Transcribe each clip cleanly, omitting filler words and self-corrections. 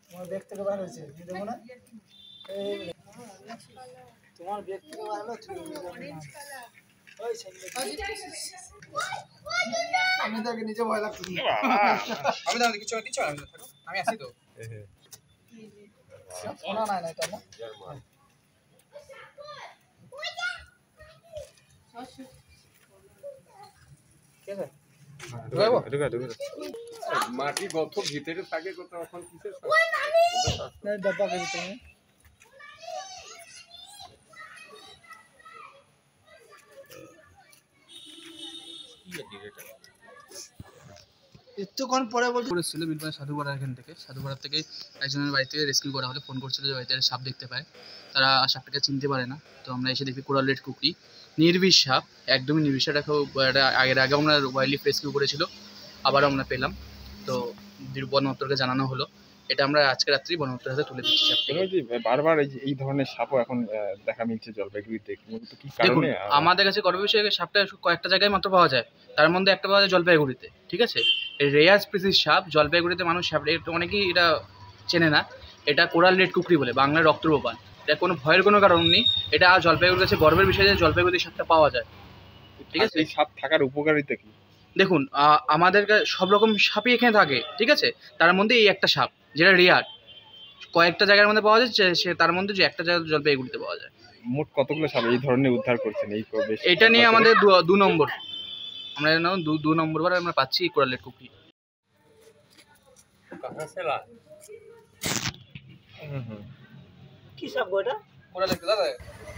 তোমার ব্যাগ থেকে বার হয়েছে দেবো না তোমার ব্যাগ থেকে বার হলো আমি তাকে নিচে ভয় লাগতো আমি তো কিছু কিছু আমি আসি তো শোনা নাই না এটা না মাটি গত ভিতরে থাকে কোথাও এখন কিসের ডাব্বা করে তুমি একটুক্ষণ পরে বলছিল বিলপাড়া সাধুপাড়া এখান থেকে সাধুপাড়ার থেকে একজনের বাড়ি থেকে রেস্কিউ করা হলে ফোন করছিল যে বাড়িতে সাপ দেখতে পায় তারা সাপটাকে চিনতে পারে না তো আমরা এসে দেখি কোরাল রেড কুকরি নির্বিষ সাপ একদমই নির্বিষ এটাকেও আগের আগে আমরা ওয়াইল্ড লাইফ রেস্কিউ করেছিল আবারও আমরা পেলাম তো বন দপ্তরকে জানানো হলো এটা আমরা আজকে রাত্রি বন দপ্তরের হাতে তুলে দিচ্ছি বারবার এই ধরনের সাপও এখন দেখা মিলছে জলপাইগুড়িতে মূলত কি দেখুন কারণে আমাদের কাছে গর্ব বিষয় সাপটা কয়েকটা জায়গায় মাত্র পাওয়া যায় তার মধ্যে একটা পাওয়া যায় জলপাইগুড়িতে ঠিক আছে রেয়ার স্পিসিস সাপ জলপাইগুড়িতে মানুষ সাপ অনেকেই এটা চেনে না এটা কোরাল রেড কুকরি বলে বাংলার রক্তবোপান এটা কোনো ভয়ের কোনো কারণ নেই এটা জলপাইগুড়ির কাছে গর্বের বিষয় যে জলপাইগুড়িতে সাপটা পাওয়া যায় ঠিক আছে এই সাপ থাকার উপকারিতা কি দেখুন আমাদের সব রকম সাপই এখানে থাকে ঠিক আছে তার মধ্যে এই একটা সাপ যেটা রেয়ার কয়েকটা জায়গার মধ্যে পাওয়া যায় সে তার মধ্যে যে একটা জায়গা জলপাইগুড়িতে পাওয়া যায় মোট কতগুলো সাপ এই ধরনের উদ্ধার করছেন এই এটা নিয়ে আমাদের 2 নম্বর আমরা দু নম্বর বার আমরা পাচ্ছি কোরাল রেড কুকরি কি সাপ গোটা কোরাল রেড দাদা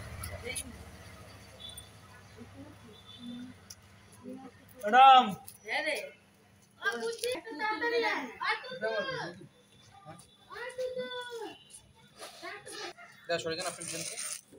ম্যাডাম হ্যাঁ রে বুঝছি একটু তাড়াতাড়ি আর তুই দা সরে যান আপনি